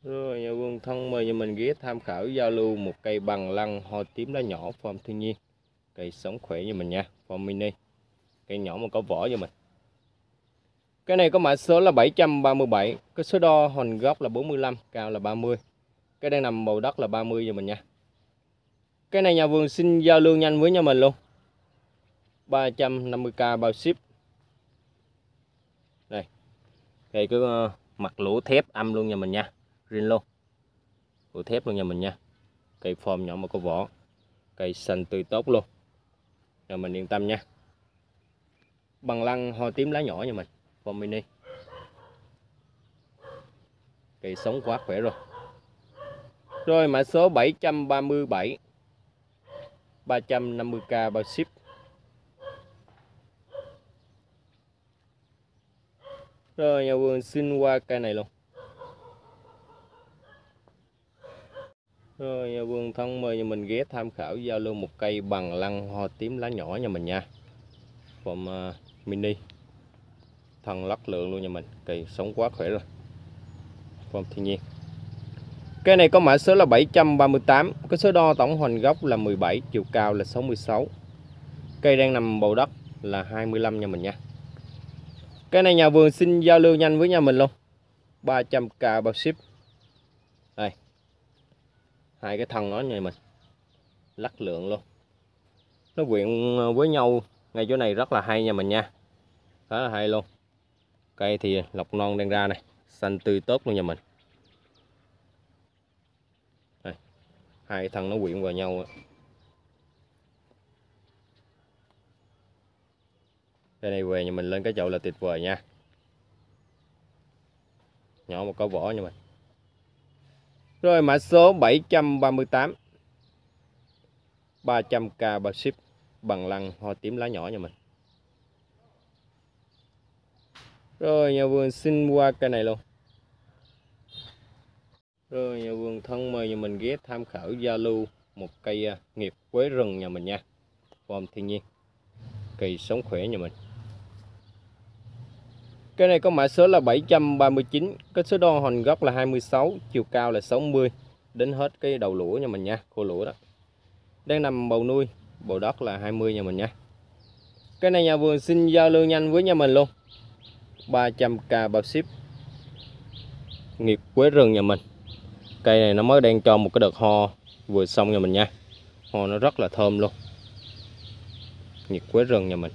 Rồi nhà vườn thân mời nhà mình ghé tham khảo giao lưu một cây bằng lăng hoa tím lá nhỏ form thiên nhiên. Cây sống khỏe như mình nha, form mini. Cây nhỏ mà có vỏ như mình. Cái này có mã số là 737, cái số đo hoành gốc là 45, cao là 30. Cái đang nằm bầu đất là 30 cho mình nha. Cái này nhà vườn xin giao lưu nhanh với nhà mình luôn. 350k bao ship. Đây. Cây cứ mặt lũa thép âm luôn nhà mình nha. Riêng luôn. Lũa thép luôn nhà mình nha. Cây form nhỏ mà có vỏ. Cây xanh tươi tốt luôn. Nhà mình yên tâm nha. Bằng lăng hoa tím lá nhỏ nhà mình, form mini. Cây sống quá khỏe rồi. Rồi mã số 737, 350k bao ship. Rồi nhà vườn xin qua cây này luôn. Rồi nhà vườn thân mời nhà mình ghé tham khảo giao lưu một cây bằng lăng hoa tím lá nhỏ nhà mình nha. Form mini. Thân lắc lượng luôn nhà mình, cây sống quá khỏe rồi. Form thiên nhiên. Cây này có mã số là 738, cái số đo tổng hoành gốc là 17, chiều cao là 66. Cây đang nằm bầu đất là 25 nhà mình nha. Cái này nhà vườn xin giao lưu nhanh với nhà mình luôn. 300k bao ship. Đây. Hai cái thân nó nhà mình. Lắc lượng luôn. Nó quyện với nhau ngay chỗ này rất là hay nhà mình nha. Khá là hay luôn. Cây thì lọc non đang ra này, xanh tươi tốt luôn nhà mình. Đây. Hai cái thân nó quyện vào nhau. Đây này về nhà mình lên cái chậu là tuyệt vời nha. Nhỏ mà có vỏ nha mình. Rồi mã số 738, 300k bao ship. Bằng lăng hoa tím lá nhỏ nha mình. Rồi nhà vườn xin qua cây này luôn. Rồi nhà vườn thân mời nhà mình ghé tham khảo giao lưu một cây nghiệp quế rừng nhà mình nha. Form thiên nhiên. Cây sống khỏe nhà mình. Cái này có mã số là 739, cái số đo hoành gốc là 26, chiều cao là 60, đến hết cái đầu lũa nhà mình nha, khô lũa đó. Đang nằm bầu nuôi, bầu đất là 20 nhà mình nha. Cái này nhà vườn xin giao lưu nhanh với nhà mình luôn. 300k bao ship. Nghiệp quế rừng nhà mình. Cây này nó mới đang cho một cái đợt ho vừa xong nhà mình nha. Ho nó rất là thơm luôn. Nghiệp quế rừng nhà mình.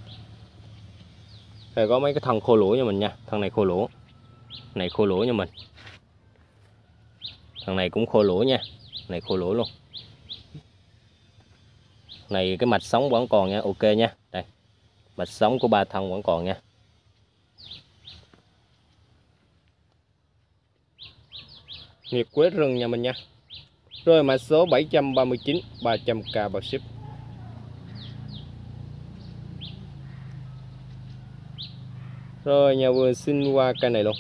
Đây có mấy cái thân khô lũa nha mình nha. Thân này khô lũa. Này khô lũa nha mình. Thằng này cũng khô lũa nha. Này khô lũa luôn. Này cái mạch sống vẫn còn nha, ok nha. Đây. Mạch sống của ba thân vẫn còn nha. Nghiệp quế rừng nhà mình nha. Rồi mã số 739, 300k bao ship. Rồi nhà vườn xin qua cây này luôn.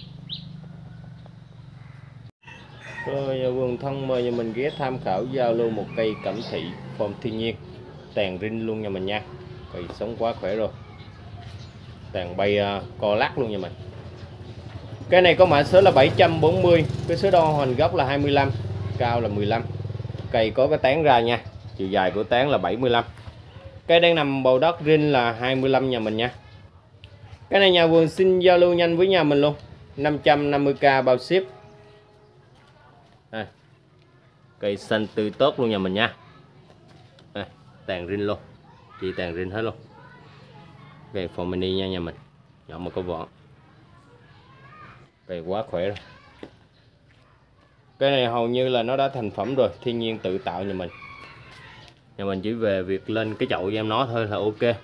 Rồi nhà vườn thân mời nhà mình ghé tham khảo giao lưu một cây cẩm thị form thiên nhiên. Tàn rinh luôn nhà mình nha. Cây sống quá khỏe rồi. Tàn bay co lát luôn nhà mình. Cái này có mã số là 740, cái số đo hoành gốc là 25, cao là 15. Cây có cái tán ra nha. Chiều dài của tán là 75. Cây đang nằm bầu đất rinh là 25 nhà mình nha. Cái này nhà vườn xin giao lưu nhanh với nhà mình luôn. 550k bao ship. Đây. Cây xanh tươi tốt luôn nhà mình nha. Đây. Tàn rinh luôn. Chỉ tàn rinh hết luôn. Cây form mini nha nhà mình. Nhỏ mà có vỏ. Cây quá khỏe rồi. Cái này hầu như là nó đã thành phẩm rồi. Thiên nhiên tự tạo nhà mình. Nhà mình chỉ về việc lên cái chậu cho em nó thôi là ok.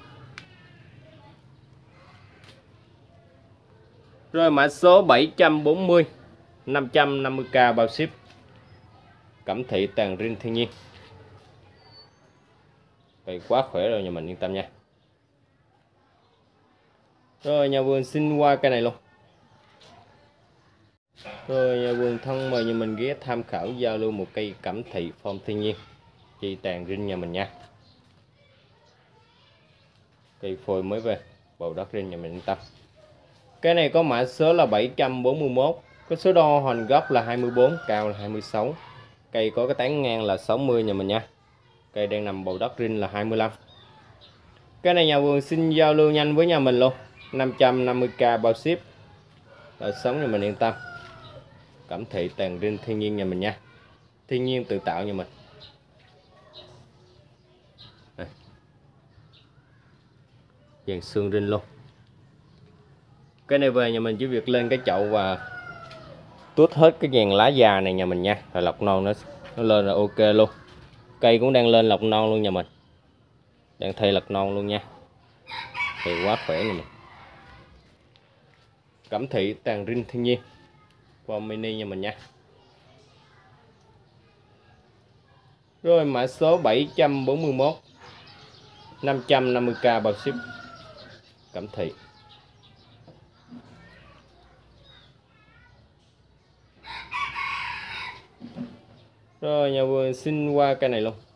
Rồi mã số 740, 550k bao ship. Cẩm thị tàn rinh thiên nhiên. Cây quá khỏe rồi nhà mình yên tâm nha. Rồi nhà vườn xin qua cây này luôn. Rồi nhà vườn thân mời nhà mình ghé tham khảo giao lưu một cây cẩm thị form thiên nhiên. Chi tàn rinh nhà mình nha. Cây phôi mới về, bầu đất rinh nhà mình yên tâm. Cái này có mã số là 741, Có số đo hoành gốc là 24, cao là 26. Cây có cái tán ngang là 60 nhà mình nha. Cây đang nằm bầu đất rin là 25. Cái này nhà vườn xin giao lưu nhanh với nhà mình luôn, 550k bao ship. Đời sống nhà mình yên tâm. Cẩm thị tàn rin thiên nhiên nhà mình nha, thiên nhiên tự tạo nhà mình. Đây. Dàn xương rin luôn. Cái này về nhà mình chỉ việc lên cái chậu và tuốt hết cái dàn lá già này nhà mình nha, rồi lọc non nó lên là ok luôn. Cây cũng đang lên lọc non luôn nhà mình, đang thay lọc non luôn nha, thì quá khỏe nhà mình. Cẩm thị tàn rin thiên nhiên form mini nhà mình nha. Rồi mã số 741, 550k bao ship. Cẩm thị. Rồi nhà vườn xin qua cây này luôn,